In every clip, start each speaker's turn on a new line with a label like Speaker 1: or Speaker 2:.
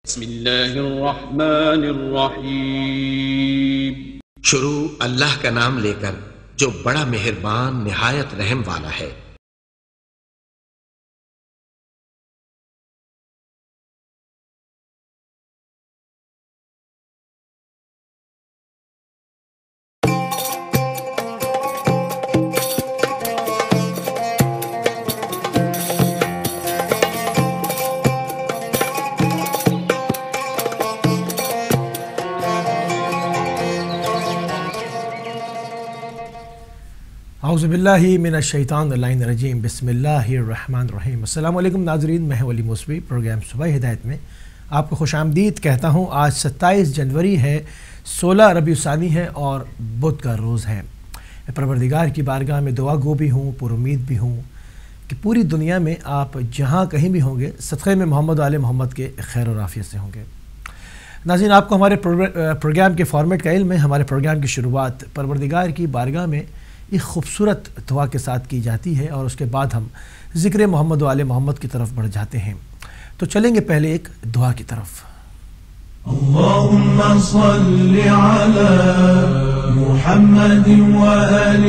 Speaker 1: بسم اللہ الرحمن الرحیم۔
Speaker 2: شروع اللہ کا نام لے کر جو بڑا مہربان نہایت رحم والا ہے۔
Speaker 3: اعوذ باللہ من الشیطان الرجیم، بسم اللہ الرحمن الرحیم۔ السلام علیکم ناظرین، میں ولی موسوی پروگرام صبح ہدایت میں آپ کو خوش آمدید کہتا ہوں۔ آج 27 جنوری ہے، 16 ربیع الثانی ہے اور بدھ کا روز ہے۔ میں پروردگار کی بارگاہ میں دعا گو بھی ہوں، پر امید بھی ہوں کہ پوری دنیا میں آپ جہاں کہیں بھی ہوں گے صدقے میں محمد و آل محمد کے خیر و عافیت سے ہوں گے۔ ناظرین، آپ کو ہمارے پروگرام کے فارمیٹ کا علم ہے۔ ہمارے پروگرام کی شروعات پروردگار کی بارگاہ میں ایک خوبصورت دعا کے ساتھ کی جاتی ہے اور اس کے بعد ہم ذکر محمد و آل محمد کی طرف بڑھ جاتے ہیں۔ تو چلیں گے پہلے ایک دعا کی طرف۔
Speaker 4: اللهم صل على محمد وآل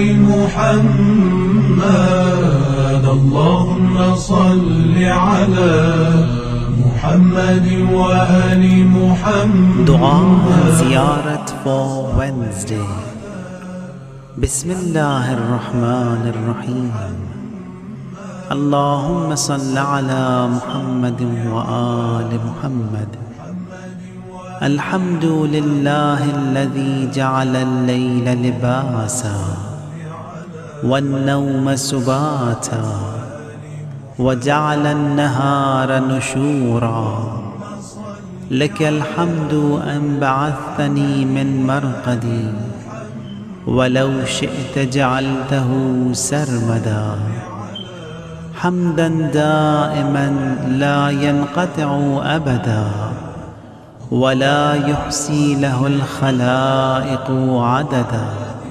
Speaker 4: محمد، اللهم صل على محمد وآل محمد۔
Speaker 5: دعا زیارت for Wednesday۔ بسم اللہ الرحمن الرحیم۔ اللہم صل علی محمد وآل محمد۔ الحمد للہ الذی جعل اللیل لباسا والنوم سباتا وجعل النہار نشورا، لک الحمد ان بعثتنی من مرقدی ولو شئت جعلته سرمدا، حمدا دائما لا ينقطع أبدا ولا يحصي له الخلائق عددا۔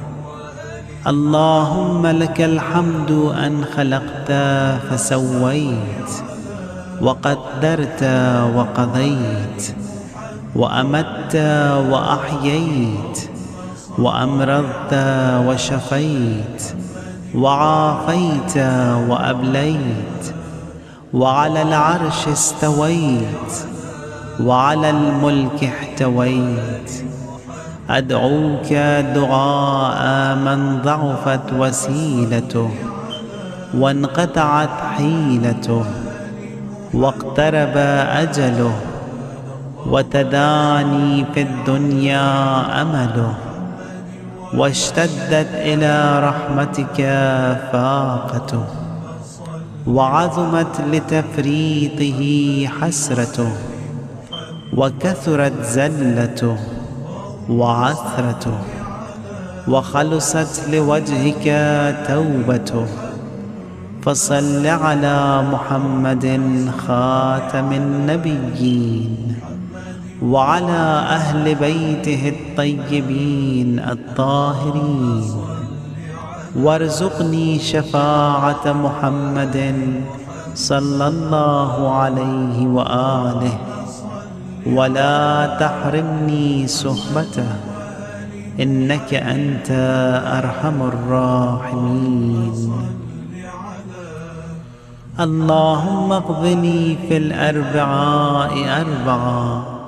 Speaker 5: اللهم لك الحمد أن خلقت فسويت وقدرت وقضيت وأمت وأحييت وأمرضت وشفيت وعافيت وأبليت، وعلى العرش استويت وعلى الملك احتويت، أدعوك دعاء من ضعفت وسيلته وانقطعت حيلته واقترب أجله وتداني في الدنيا أمله واشتدت إلى رحمتك فاقته وعظمت لتفريطه حسرته وكثرت زلته وعثرته وخلصت لوجهك توبته، فصل على محمد خاتم النبيين وعلى أهل بيته الطيبين الطاهرين، وارزقني شفاعة محمد صلى الله عليه وآله، ولا تحرمني صحبته إنك أنت أرحم الراحمين۔ اللهم اقضني في الأربعاء أربعا،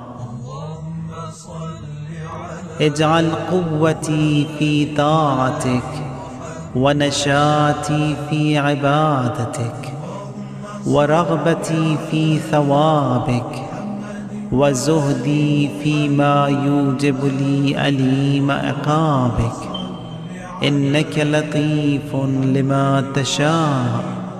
Speaker 5: اجعل قوتي في طاعتك ونشاطي في عبادتك ورغبتي في ثوابك وزهدي فيما يوجب لي أليم عقابك، إنك لطيف لما تشاء۔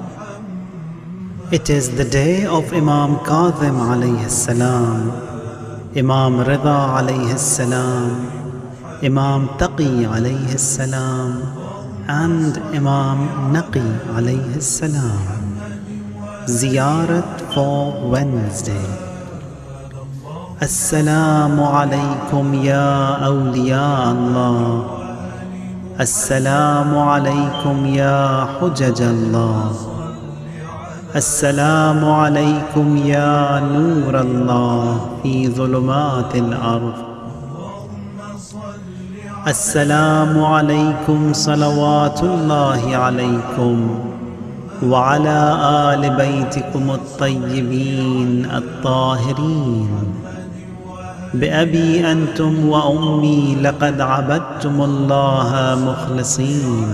Speaker 5: It is the day of Imam Kazim alayhi salam, Imam Rida alayhi salam, Imam Taqi alayhi salam and Imam Naqi alayhi salam۔ Ziyarat for Wednesday۔ السلام علیکم یا اولیاء اللہ، السلام علیکم یا حجج اللہ، السلام علیکم یا نور اللہ فی ظلمات الارض، السلام علیکم صلوات اللہ علیکم وعلى آل بیتکم الطیبین الطاہرین، بأبی انتم وأمی لقد عبدتم اللہ مخلصین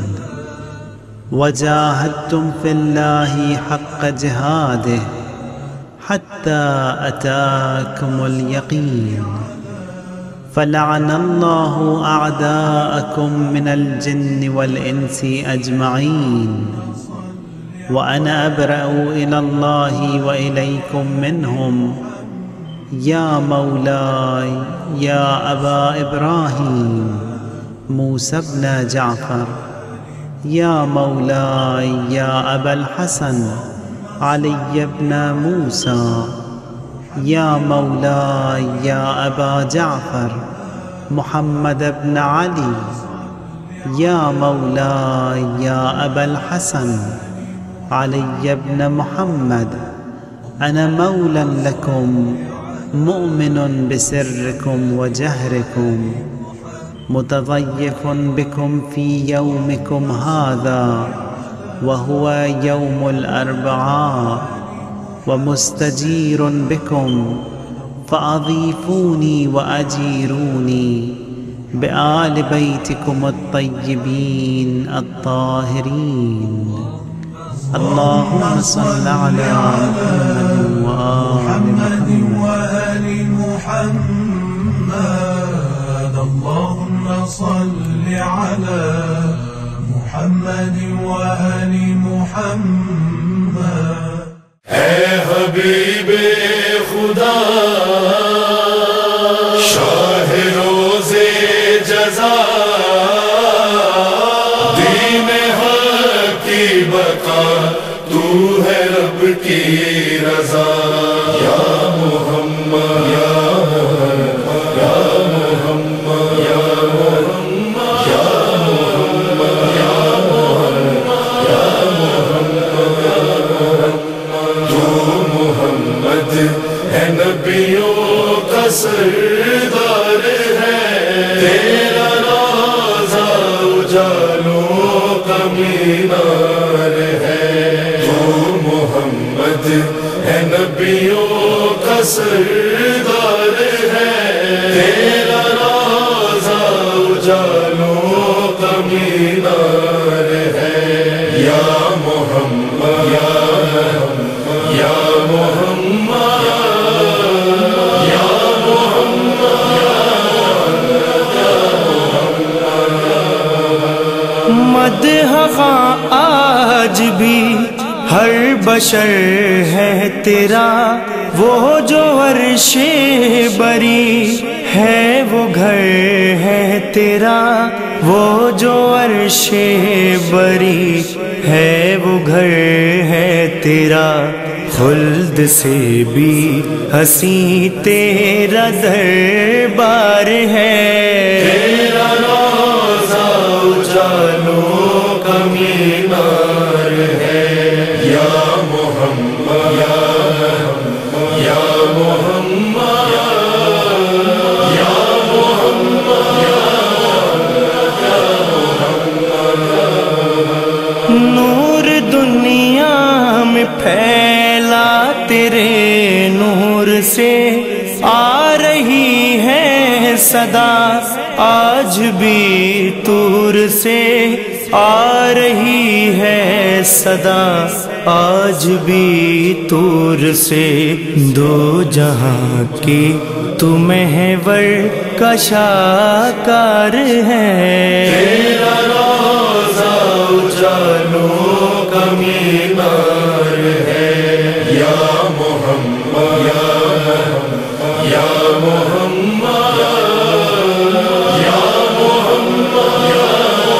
Speaker 5: وجاہدتم فی اللہ حق جہادہ حتی اتاکم الیقین، فلعن اللہ اعداءکم من الجن والانس اجمعین، وانا ابرأ الى اللہ والیکم منہم، یا مولاي یا ابا ابراہیم موسیٰ بن جعفر، یا مولاي یا ابا الحسن علی بن موسیٰ، یا مولاي یا ابا جعفر محمد بن علی، یا مولاي یا ابا الحسن علی بن محمد، انا مولا لکم مؤمن بسرکم وجہرکم، متضیف بکم فی یومکم هذا وهو یوم الاربعاء، ومستجیر بکم فاضیفونی واجیرونی بآل بیتکم الطیبین الطاہرین، اللہم صل علی محمد
Speaker 4: وآل محمد، اللهم صل على محمد وآل محمد۔
Speaker 6: اے حبیب خدا شاہ روز جزا، دین حق کی بقا تو ہے رب کی رضا، یا محمد یا محمد یا محمد یا محمد یا محمد یا محمد یا محمد، تو محمد ہے نبیوں کا سردار ہے، تیرا روضہ اجالوں کا مینار ہے، تو محمد ہے نبیوں کا سردار ہے، تیرا روضہ اجالوں کا مینار ہے، یا محمد یا محمد یا محمد یا محمد
Speaker 7: مدح آج بھی ہر بشر ہے تیرا، وہ جو عرش بری ہے وہ گھر ہے تیرا، وہ جو عرش بری ہے وہ گھر ہے تیرا، خلد سے بھی حسین تیرا دربار ہے،
Speaker 6: تیرا روضہ اجالوں کا مینار ہے، یا محمد یا محمد یا محمد یا محمد یا محمد،
Speaker 7: نور دنیا میں پھیلا تیرے نور سے آ رہی ہے صدا، آج بھی طور سے آ رہی ہے صدا، آج بھی طور سے، دو جہاں کی تو محور کا شاکار ہے،
Speaker 6: تیرا روضہ اجالوں کا مینار ہے، یا محمد یا محمد یا محمد یا محمد یا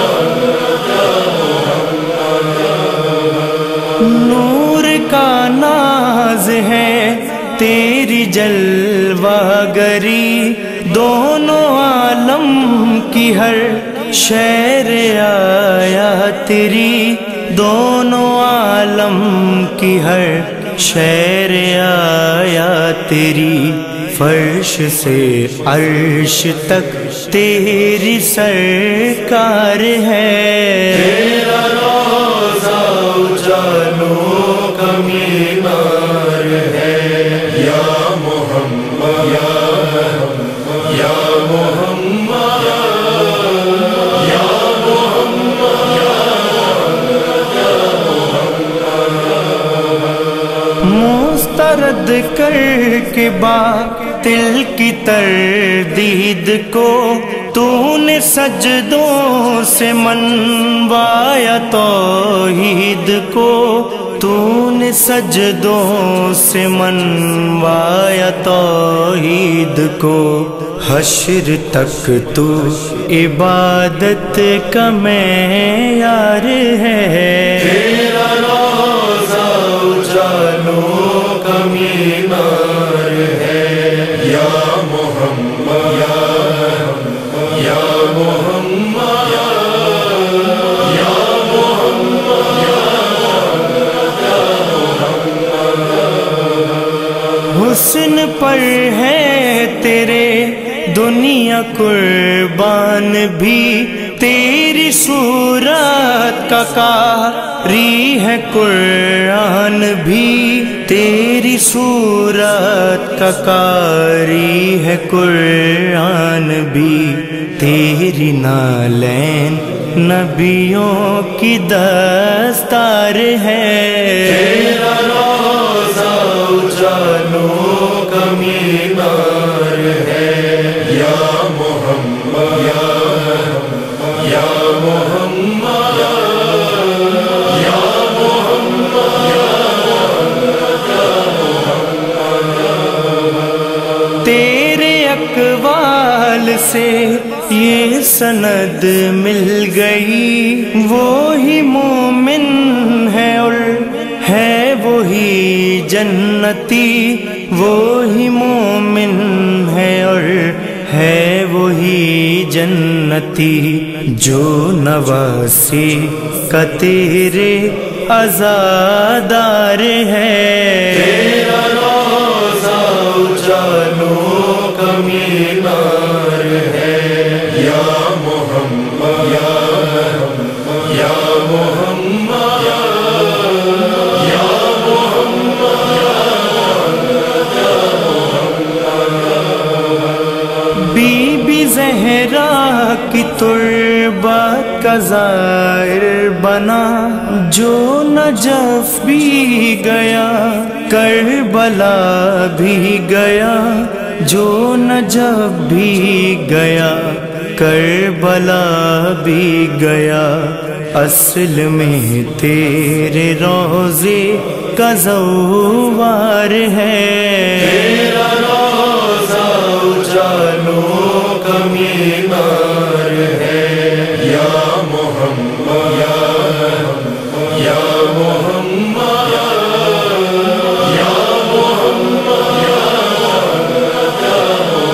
Speaker 6: محمد،
Speaker 7: نور کا ناز ہے تیری جلوہ گری، دونوں عالم کی ہر شہر آیا تیری دونوں عالم کی ہر شعر آیا تیری، فرش سے عرش تک تیری سرکار ہے۔
Speaker 6: تیرا روضہ اجالوں کا مینار ہے، یا محمد یا محمد یا محمد یا محمد یا محمد۔
Speaker 7: مسترد کر کے باطل کی تردید کو تو نے سجدوں سے منوایا توحید کو، تو نے سجدوں سے منوایا توحید کو، حشر تک تو عبادت کا معیار ہے۔
Speaker 6: تیرا روضہ اجالوں کا مینار ہے، یا محمد یا محمد یا محمد یا محمد یا محمد۔
Speaker 7: حسن پر ہے تیرے دنیا قربان بھی، تیری صورت کا قاری ہے قرآن بھی، تیری صورت کا قاری ہے قرآن بھی، تیری نالین نبیوں کی دستار ہے۔
Speaker 6: تیرا روضہ اجالوں کا مینار ہے، یا محمد یا محمد یا محمد یا محمد یا محمد۔
Speaker 7: تیرے اقوال سے یہ سند مل گئی، وہی مومن ہے اور ہے وہی جنتی، وہی مومن ہے اور ہے وہی جنتی، جو نواسی کا تیرے عزادار ہے۔
Speaker 6: تیرا روضہ اجالوں کا مینار ہے، یا محمد یا محمد یا محمد یا محمد یا محمد۔
Speaker 7: بی بی زہرا کی تربت کا زائر بنا، جو نجف بھی گیا کربلا بھی گیا، جو نجف بھی گیا کربلا بھی گیا، اصل میں تیرے روضے کا زوار ہے۔
Speaker 6: تیرا روضہ اجالوں کا مینار ہے، یا محمد یا محمد یا محمد یا محمد یا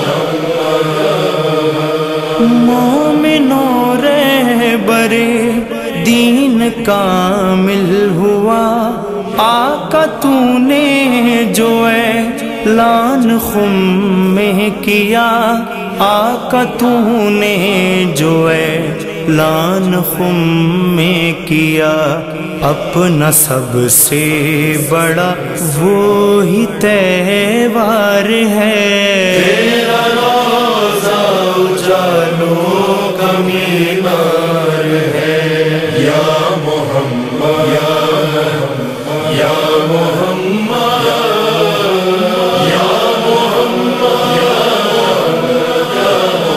Speaker 6: محمد۔
Speaker 7: مومنوں رہبرے دین کامل ہوا، آقا تو نے جو اعلان خم میں کیا، آقا تو نے جو اعلان خم میں کیا، اپنا سب سے بڑا وہی تہوار ہے۔
Speaker 6: تیرا روضہ اجالوں کا مینار ہے، یا محمد یا محمد یا محمد یا محمد یا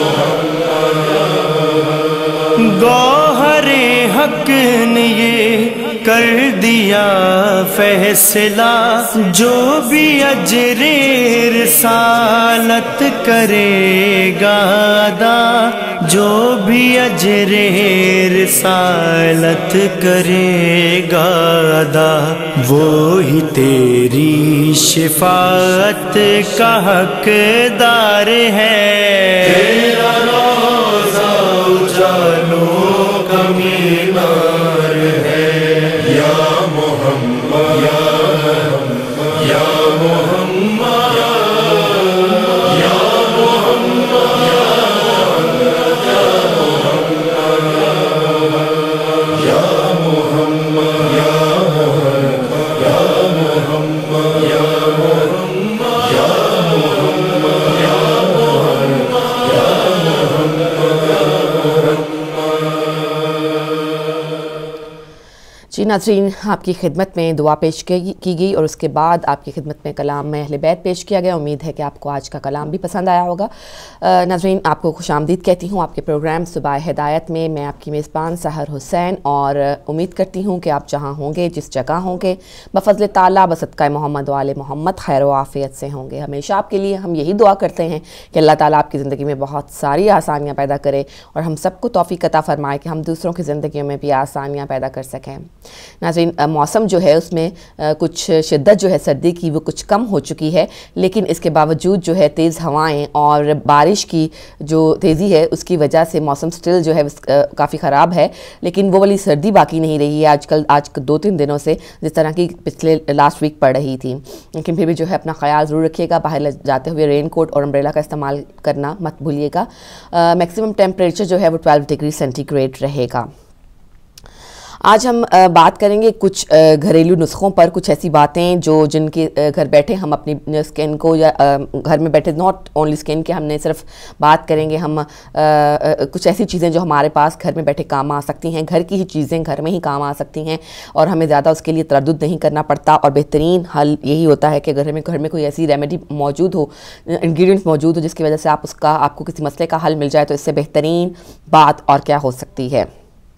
Speaker 6: محمد۔
Speaker 7: گوہر حق نے یہ کر دیا فیصلہ، جو بھی اجر رسالت کرے گا ادا، جو بھی اجر رسالت کرے گا ادا، وہی تیری شفاعت کا حقدار ہے۔
Speaker 6: تیرا روضہ اجالوں کا مینار ہے،
Speaker 8: ناظرین، آپ کی خدمت میں دعا پیش کی گئی اور اس کے بعد آپ کی خدمت میں کلام میں اہل بیت پیش کیا گیا. امید ہے کہ آپ کو آج کا کلام بھی پسند آیا ہوگا. ناظرین، آپ کو خوش آمدید کہتی ہوں آپ کے پروگرام صبح ہدایت میں. میں آپ کی میزبان سحر حسین، اور امید کرتی ہوں کہ آپ جہاں ہوں گے، جس جگہ ہوں گے، بفضل تعالیٰ بصدقہ محمد و آل محمد خیر و عافیت سے ہوں گے. ہمیشہ آپ کے لیے ہم یہی دعا کرتے ہیں کہ اللہ تعالیٰ آپ کی زندگی میں بہت ساری آسانیاں پیدا کرے اور ہم سب کو توفیق عطا فرمائے کہ ہم دوسروں کی زندگیوں میں بھی آسانیاں پیدا کر سکیں. ناظرین، موسم جو ہے اس میں کچھ شدت جو ہے سردی کی وہ کچھ کم ہو چکی ہے، لیکن اس کے باوجود جو ہے تیز ہوائیں اور بارش کی جو تیزی ہے اس کی وجہ سے موسم سٹل جو ہے کافی خراب ہے. لیکن وہ والی سردی باقی نہیں رہی ہے آج 2-3 دنوں سے جس طرح کی پچھلے لاسٹ ویک پڑ رہی تھی. لیکن پھر بھی جو ہے اپنا خیال ضرور رکھیے گا. باہر جاتے ہوئے رین کوٹ اور امبریلا کا استعمال کرنا مت بھولیے گا. میکسیمم ٹیمپریچر جو ہے وہ 12 ڈگری سینٹی گریڈ رہے گا. آج ہم بات کریں گے کچھ گھریلو نسخوں پر، کچھ ایسی باتیں جن کے گھر بیٹھے ہم اپنی سکن کو، یا گھر میں بیٹھے ناٹ اونلی سکن کے، ہم نے صرف بات کریں گے ہم کچھ ایسی چیزیں جو ہمارے پاس گھر میں بیٹھے کام آ سکتی ہیں. گھر کی ہی چیزیں گھر میں ہی کام آ سکتی ہیں اور ہمیں زیادہ اس کے لیے تردد نہیں کرنا پڑتا. اور بہترین حل یہی ہوتا ہے کہ گھر میں کوئی ایسی ریمیڈی موجود ہو، انگریڈینٹس موجود ہو جس کی وجہ سے آپ کو کسی مسئلے کا حل مل جائے، تو اس سے بہترین بات اور کیا ہو سکتی ہے.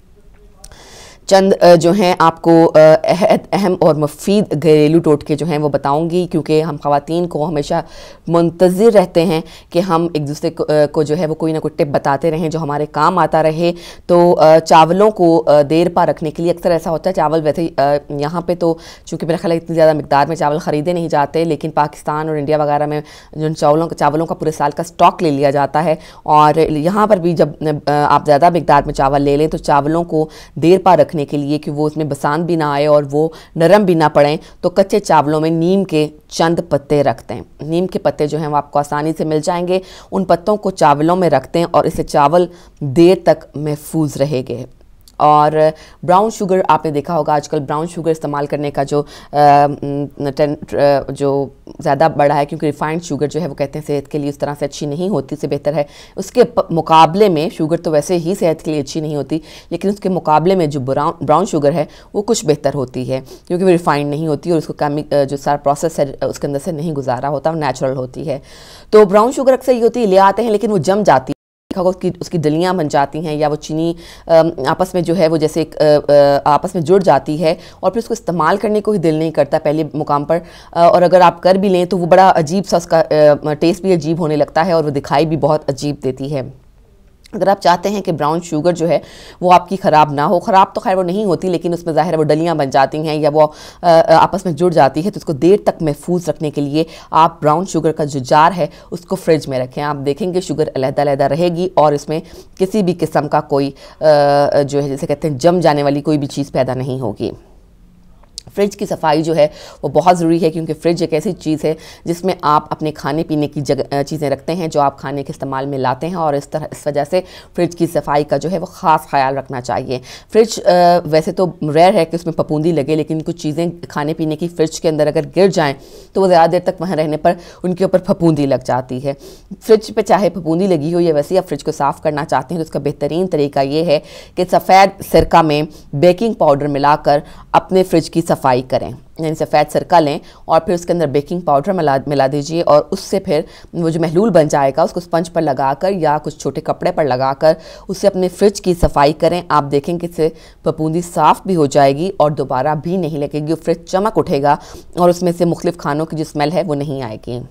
Speaker 8: چند جو ہیں آپ کو اہم اور مفید گھریلو ٹوٹکے جو ہیں وہ بتاؤں گی، کیونکہ ہم خواتین کو ہمیشہ منتظر رہتے ہیں کہ ہم ایک دوسرے کو جو ہے وہ کوئی نہ کوئی ٹپ بتاتے رہیں جو ہمارے کام آتا رہے. تو چاولوں کو دیر پا رکھنے کے لیے اکثر ایسا ہوتا ہے، چاول ویسے یہاں پہ تو چونکہ میرا خیال ہے اتنی زیادہ مقدار میں چاول خریدے نہیں جاتے، لیکن پاکستان اور انڈیا وغیرہ میں جن چاولوں کا پورے سال کا سٹاک لے لیا جاتا ہے. اور یہاں پر بھی جب آپ زیادہ مقدار میں چاول لے لیں تو چاولوں کو دیر پا رکھنے کے لیے کہ وہ اس میں بسان بھی نہ آئے اور وہ نرم بھی نہ پڑیں، تو کچے چاولوں میں نیم کے چند پتے رکھتے ہیں. نیم کے پتے جو ہیں وہ آپ کو آسانی سے مل جائیں گے. ان پتوں کو چاولوں میں رکھتے ہیں اور اسے چاول دیر تک محفوظ رہے گے. اور براؤن شوگر آپ نے دیکھا ہوگا آج کل براؤن شوگر استعمال کرنے کا جو زیادہ بڑا ہے، کیونکہ ریفائنڈ شوگر جو ہے وہ کہتے ہیں صحت کے لیے اس طرح سے اچھی نہیں ہوتی، سے بہتر ہے اس کے مقابلے میں شوگر تو ویسے ہی صحت کے لیے اچھی نہیں ہوتی، لیکن اس کے مقابلے میں جو براؤن شوگر ہے وہ کچھ بہتر ہوتی ہے، کیونکہ وہ ریفائنڈ نہیں ہوتی اور اس کو جو سارا پروسیس ہے اس کے اندر سے نہیں گزارا ہوتا، وہ نیچرل ہوتی ہے. تو براؤن شوگر اکثر یہ ہوتی ہے لے آتے ہیں لیکن وہ جم جاتی ہے، اس کی ڈلیاں بن جاتی ہیں یا وہ چینی آپس میں جو ہے وہ جیسے آپس میں جڑ جاتی ہے اور پھر اس کو استعمال کرنے کو ہی دل نہیں کرتا پہلے مقام پر. اور اگر آپ کر بھی لیں تو وہ بڑا عجیب سا، اس کا ٹیسٹ بھی عجیب ہونے لگتا ہے اور وہ دکھائی بھی بہت عجیب دیتی ہے. اگر آپ چاہتے ہیں کہ براؤن شوگر جو ہے وہ آپ کی خراب نہ ہو، خراب تو خیر وہ نہیں ہوتی لیکن اس میں ظاہر ہے وہ ڈلیاں بن جاتی ہیں یا وہ آپس میں جڑ جاتی ہے، تو اس کو دیر تک محفوظ رکھنے کے لیے آپ براؤن شوگر کا جو جار ہے اس کو فریج میں رکھیں. آپ دیکھیں گے شوگر علیحدہ علیحدہ رہے گی اور اس میں کسی بھی قسم کا کوئی جو ہے جسے کہتے ہیں جم جانے والی کوئی بھی چیز پیدا نہیں ہوگی. فریج کی صفائی جو ہے وہ بہت ضروری ہے، کیونکہ فریج ایک ایسی چیز ہے جس میں آپ اپنے کھانے پینے کی چیزیں رکھتے ہیں جو آپ کھانے کے استعمال میں لاتے ہیں، اور اس وجہ سے فریج کی صفائی کا جو ہے وہ خاص خیال رکھنا چاہیے. فریج ویسے تو ریئر ہے کہ اس میں پھپھوندی لگے، لیکن کچھ چیزیں کھانے پینے کی فریج کے اندر اگر گر جائیں تو وہ زیادہ دیر تک وہاں رہنے پر ان کے اوپر پھپھوندی لگ جاتی ہے. فریج پہ چاہے پھپھوندی لگی ہو یا ویسے آپ فریج کو صاف کرنا چاہتے ہیں تو اس کا بہترین طریقہ یہ ہے کہ سفید سرکہ میں بیکنگ پاؤڈر ملا کر اپنے فریج کی صفائی کریں. یعنی سفید سرکہ لیں اور پھر اس کے اندر بیکنگ پاؤڈر ملا دیجئے اور اس سے پھر وہ جو محلول بن جائے گا اس کو اسپنج پر لگا کر یا کچھ چھوٹے کپڑے پر لگا کر اس سے اپنے فریج کی صفائی کریں. آپ دیکھیں کہ اس سے پھپھوندی صاف بھی ہو جائے گی اور دوبارہ بھی نہیں لگے گی، فریج چمک اٹھے گا اور اس میں سے مختلف کھانوں کی جو اسمیل ہے وہ نہیں آئے گی.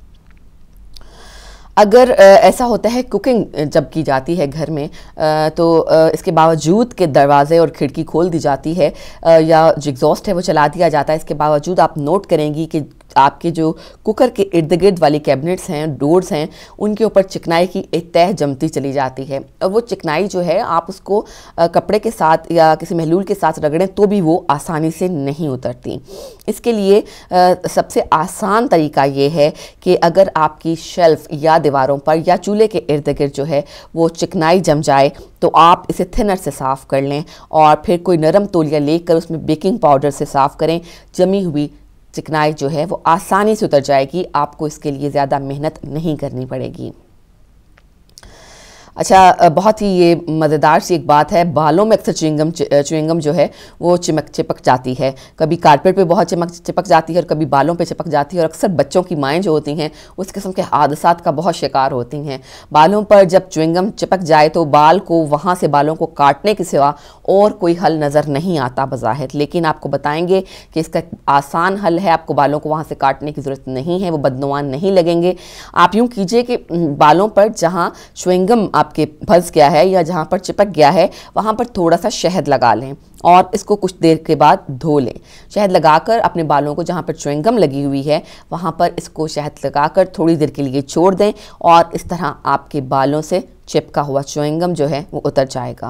Speaker 8: اگر ایسا ہوتا ہے کوکنگ جب کی جاتی ہے گھر میں تو اس کے باوجود کہ دروازے اور کھڑکی کھول دی جاتی ہے یا جو ایگزاسٹ ہے وہ چلا دیا جاتا ہے، اس کے باوجود آپ نوٹ کریں گی کہ آپ کے جو کوکر کے ارد گرد والی کیبنٹس ہیں، ڈورز ہیں، ان کے اوپر چکنائی کی ایک تہ جمتی چلی جاتی ہے. اور وہ چکنائی جو ہے آپ اس کو کپڑے کے ساتھ یا کسی محلول کے ساتھ رگڑیں تو بھی وہ آسانی سے نہیں اترتی. اس کے لیے سب سے آسان طریقہ یہ ہے کہ اگر آپ کی شیلف یا دیواروں پر یا چولہے کے ارد گرد جو ہے وہ چکنائی جم جائے تو آپ اسے تھنر سے صاف کر لیں اور پھر کوئی نرم تولیہ لے کر اس میں بیکنگ پاؤڈر سے صاف کریں. جمی ہوئی چکنائی جو ہے وہ آسانی سے اتر جائے گی، آپ کو اس کے لیے زیادہ محنت نہیں کرنی پڑے گی. اچھا، بہت ہی یہ مزیدار سی ایک بات ہے، بالوں میں اکثر چوئنگم جو ہے وہ چپک جاتی ہے، کبھی کارپیٹ پہ بہت چپک جاتی ہے اور کبھی بالوں پہ چپک جاتی ہے، اور اکثر بچوں کی مائیں جو ہوتی ہیں اس قسم کے حادثات کا بہت شکار ہوتی ہیں۔ بالوں پر جب چوئنگم چپک جائے تو بال کو وہاں سے بالوں کو کاٹنے کے سوا اور کوئی حل نظر نہیں آتا بظاہر، لیکن آپ کو بتائیں گے کہ اس کا آسان حل ہے، آپ کو بالوں کو وہاں سے کاٹنے کی ضرورت نہیں ہے، وہ بدنوان نہیں لگیں گے۔ آپ یوں کیجئے کہ بالوں پر جہاں چوئنگم آپ کے پھنس گیا ہے یا جہاں پر چپک گیا ہے وہاں پر تھوڑا سا شہد لگا لیں اور اس کو کچھ دیر کے بعد دھو لیں۔ شہد لگا کر اپنے بالوں کو جہاں پر چوئنگم لگی ہوئی ہے وہاں پر اس کو شہد لگا کر تھوڑی دیر کے لیے چھوڑ دیں، اور اس طرح آپ کے بالوں سے چپکا ہوا چوئنگم جو ہے وہ اتر جائے گا۔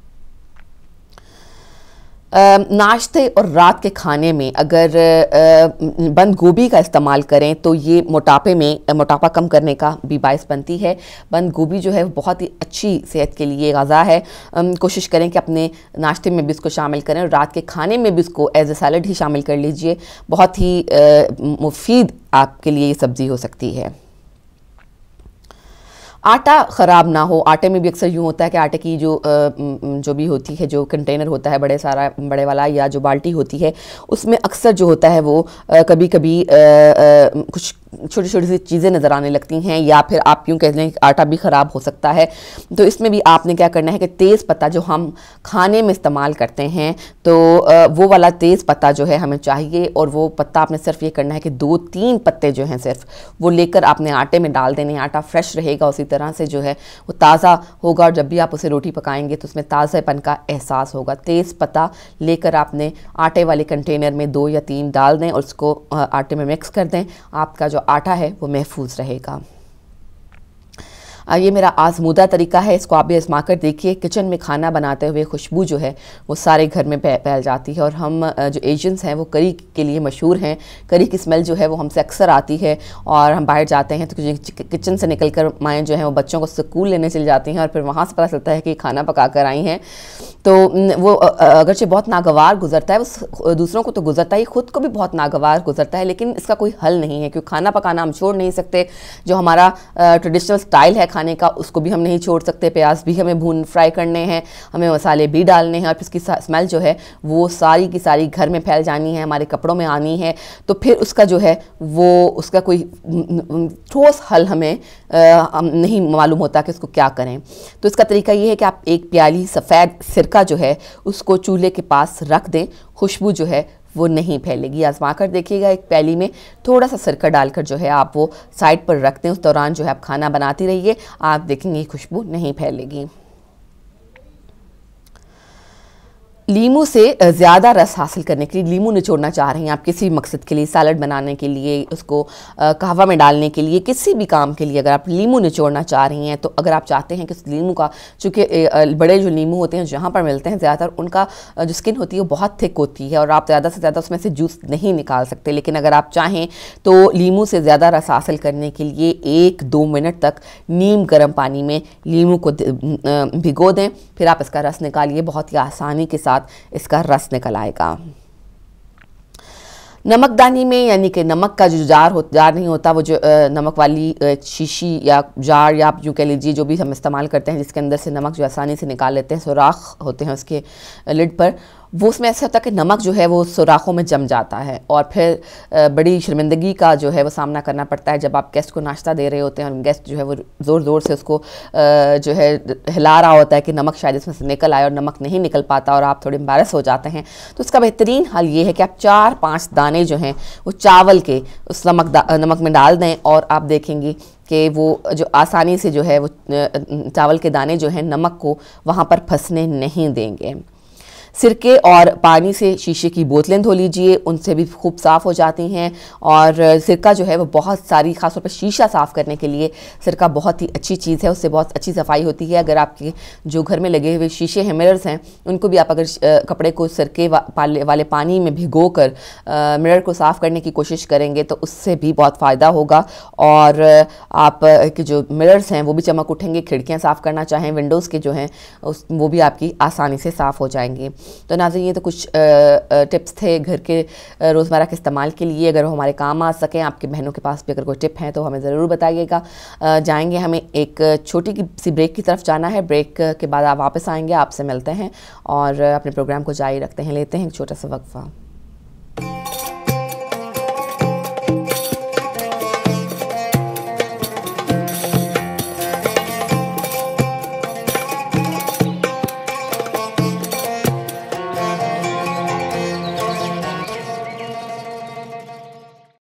Speaker 8: ناشتے اور رات کے کھانے میں اگر بند گوبھی کا استعمال کریں تو یہ موٹاپا کم کرنے کا بھی باعث بنتی ہے۔ بند گوبھی جو ہے وہ بہت ہی اچھی صحت کے لیے غذا ہے، کوشش کریں کہ اپنے ناشتے میں بھی اس کو شامل کریں اور رات کے کھانے میں بھی اس کو ایز اے سیلڈ ہی شامل کر لیجئے، بہت ہی مفید آپ کے لیے یہ سبزی ہو سکتی ہے۔ آٹا خراب نہ ہو، آٹے میں بھی اکثر یوں ہوتا ہے کہ آٹے کی جو بھی ہوتی ہے، جو کنٹینر ہوتا ہے بڑے والا یا جو بالٹی ہوتی ہے، اس میں اکثر جو ہوتا ہے وہ کبھی کبھی کچھ چھوٹی چھوٹی سی چیزیں نظر آنے لگتی ہیں، یا پھر آپ یوں کہہ لیں کہ آٹا بھی خراب ہو سکتا ہے۔ تو اس میں بھی آپ نے کیا کرنا ہے کہ تیز پتہ جو ہم کھانے میں استعمال کرتے ہیں تو وہ والا تیز پتہ جو ہے ہمیں چاہیے، اور وہ پتہ آپ نے صرف یہ کرنا ہے کہ 2-3 پتے جو ہیں صرف وہ لے کر آپ نے آٹے میں ڈال دینے۔ آٹا فریش رہے گا، اسی طرح سے جو ہے وہ تازہ ہوگا، اور جب بھی آپ اسے روٹی پکائیں گے تو اس میں تازہ پن کا احساس ہوگا۔ تیز پتہ لے کر آپ نے آٹے والے کنٹینر میں 2 یا 3 ڈال دیں اور اس کو آٹے میں مکس کر دیں، آپ کا جو آٹا ہے وہ محفوظ رہے گا۔ یہ میرا آزمودہ طریقہ ہے، اس کو آپ بھی آزما کر دیکھیے۔ کچن میں کھانا بناتے ہوئے خوشبو جو ہے وہ سارے گھر میں پھیل جاتی ہے، اور ہم جو ایشینز ہیں وہ کری کے لیے مشہور ہیں۔ کری کی اسمیل جو ہے وہ ہم سے اکثر آتی ہے، اور ہم باہر جاتے ہیں تو کچن سے نکل کر مائیں جو ہیں وہ بچوں کو اسکول لینے چل جاتی ہیں، اور پھر وہاں سے پتہ چلتا ہے کہ کھانا پکا کر آئی ہیں، تو وہ اگرچہ بہت ناگوار گزرتا ہے، وہ دوسروں کو تو گزرتا ہی، خود کو بھی بہت ناگوار گزرتا ہے، لیکن اس کا کوئی حل نہیں ہے، کیونکہ کھانا پکانا ہم چھوڑ نہیں سکتے۔ جو ہمارا ٹریڈیشنل سٹائل ہے کھانے کا اس کو بھی ہم نہیں چھوڑ سکتے، پیاز بھی ہمیں فرائی کرنے ہیں، ہمیں مسالے بھی ڈالنے ہیں، اور پھر اس کی اسمیل جو ہے وہ ساری کی ساری گھر میں پھیل جانی ہے، ہمارے کپڑوں میں آنی ہے، تو پھر اس کا جو ہے وہ اس کا کوئی ٹھوس حل ہمیں نہیں معلوم ہوتا کہ اس کو کیا کریں۔ تو اس کا طریقہ یہ ہے کہ آپ ایک پیالی سفید سرکہ جو ہے اس کو چولہے کے پاس رکھ دیں، خوشبو جو ہے وہ نہیں پھیلے گی۔ آزما کر دیکھیے گا، ایک پیالی میں تھوڑا سا سرکہ ڈال کر جو ہے آپ وہ سائڈ پر رکھ دیں، اس دوران جو ہے آپ کھانا بناتی رہیے، آپ دیکھیں گے خوشبو نہیں پھیلے گی۔ لیمو سے زیادہ رس حاصل کرنے کے لیے، لیمو نچوڑنا چاہ رہے ہیں آپ کسی بھی مقصد کے لیے، سیلڈ بنانے کے لیے، اس کو قہوہ میں ڈالنے کے لیے، کسی بھی کام کے لیے اگر آپ لیمو نچوڑنا چاہ رہی ہیں، تو اگر آپ چاہتے ہیں کہ اس لیمو کا، چونکہ بڑے جو لیمو ہوتے ہیں جہاں پر ملتے ہیں زیادہ تر ان کا جو سکن ہوتی ہے وہ بہت تھک ہوتی ہے، اور آپ زیادہ سے زیادہ اس میں سے جوس نہیں نکال سکتے، لیکن اگر آپ چاہیں تو لیمو سے زیادہ رس حاصل کرنے کے لیے 1-2 منٹ تک نیم گرم پانی میں لیمو کو بھگو دیں، پھر آپ اس کا رس نکالیے، بہت ہی آسانی کے ساتھ اس کا رس نکل آئے گا۔ نمک دانی میں، یعنی کہ نمک کا جو جار نہیں ہوتا، وہ جو نمک والی شیشی یا جار یا آپ یوں کہہ لیجیے جو بھی ہم استعمال کرتے ہیں جس کے اندر سے نمک جو آسانی سے نکال لیتے ہیں، سوراخ ہوتے ہیں اس کے لڈ پر، وہ اس میں ایسا ہوتا ہے کہ نمک جو ہے وہ سوراخوں میں جم جاتا ہے، اور پھر بڑی شرمندگی کا جو ہے وہ سامنا کرنا پڑتا ہے جب آپ گیسٹ کو ناشتہ دے رہے ہوتے ہیں، اور گیسٹ جو ہے وہ زور زور سے اس کو جو ہے ہلا رہا ہوتا ہے کہ نمک شاید اس میں سے نکل آئے، اور نمک نہیں نکل پاتا اور آپ تھوڑے امبیرس ہو جاتے ہیں۔ تو اس کا بہترین حل یہ ہے کہ آپ 4-5 دانے جو ہیں وہ چاول کے اس نمک میں ڈال دیں، اور آپ دیکھیں گے کہ وہ جو آسانی سے جو ہے وہ چاول کے دانے جو ہیں نمک کو وہاں پر پھنسنے نہیں دیں گے۔ سرکے اور پانی سے شیشے کی بوتلیں دھو لیجئے، ان سے بھی خوب صاف ہو جاتی ہیں، اور سرکہ جو ہے وہ بہت ساری، خاص طور پر شیشہ صاف کرنے کے لیے سرکہ بہت ہی اچھی چیز ہے، اس سے بہت اچھی صفائی ہوتی ہے۔ اگر آپ کے جو گھر میں لگے ہوئے شیشے ہیں، مررز ہیں، ان کو بھی آپ اگر کپڑے کو سرکے والے پانی میں بھگو کر مرر کو صاف کرنے کی کوشش کریں گے تو اس سے بھی بہت فائدہ ہوگا، اور آپ کے جو مررز ہیں وہ بھی چمک اٹھیں گے۔ کھڑکیاں صاف کرنا چاہیں، ونڈوز کے جو ہیں وہ بھی آپ کی آسانی سے صاف ہو جائیں گے۔ تو ناظرین یہ تو کچھ ٹپس تھے گھر کے روزمرہ کے استعمال کے لیے، اگر وہ ہمارے کام آ سکیں، آپ کی بہنوں کے پاس بھی اگر کوئی ٹپ ہے تو ہمیں ضرور بتائیے گا۔ جائیں گے ہمیں ایک چھوٹی سی بریک کی طرف جانا ہے، بریک کے بعد آپ واپس آئیں گے، آپ سے ملتے ہیں اور اپنے پروگرام کو جاری رکھتے ہیں، لیتے ہیں ایک چھوٹا سا وقفہ۔